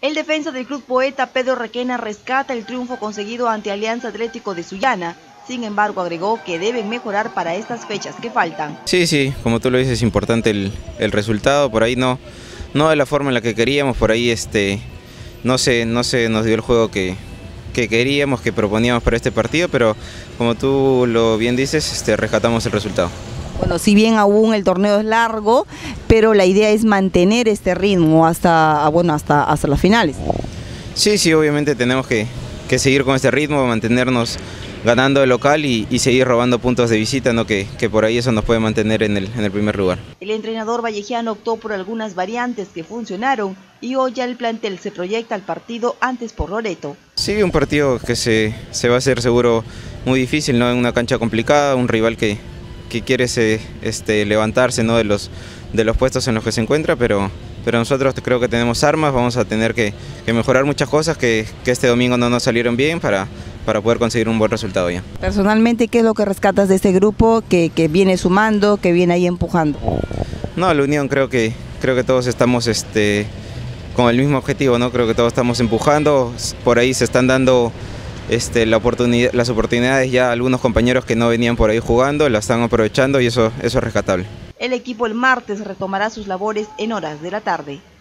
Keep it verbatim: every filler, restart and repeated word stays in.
El defensa del Club Poeta, Pedro Requena, rescata el triunfo conseguido ante Alianza Atlético de Sullana. Sin embargo, agregó que deben mejorar para estas fechas que faltan. Sí, sí, como tú lo dices, es importante el, el resultado. Por ahí no, no de la forma en la que queríamos, por ahí este, no se, no se nos dio el juego que, que queríamos, que proponíamos para este partido, pero como tú lo bien dices, este, rescatamos el resultado. Bueno, si bien aún el torneo es largo, pero la idea es mantener este ritmo hasta, bueno, hasta, hasta las finales. Sí, sí, obviamente tenemos que, que seguir con este ritmo, mantenernos ganando el local y, y seguir robando puntos de visita, ¿no? que, que por ahí eso nos puede mantener en el, en el primer lugar. El entrenador vallejiano optó por algunas variantes que funcionaron y hoy ya el plantel se proyecta al partido antes por Loreto. Sí, un partido que se, se va a hacer seguro muy difícil, ¿no? En una cancha complicada, un rival que, que quiere se, este, levantarse, ¿no? de, los, de los puestos en los que se encuentra, pero, pero nosotros creo que tenemos armas, vamos a tener que, que mejorar muchas cosas que, que este domingo no nos salieron bien para, para poder conseguir un buen resultado ya. Personalmente, ¿qué es lo que rescatas de este grupo que, que viene sumando, que viene ahí empujando? No, la unión, creo que, creo que todos estamos este, con el mismo objetivo, ¿no? Creo que todos estamos empujando, por ahí se están dando Este, la oportunidad, las oportunidades ya algunos compañeros que no venían por ahí jugando, la están aprovechando y eso, eso es rescatable. El equipo el martes retomará sus labores en horas de la tarde.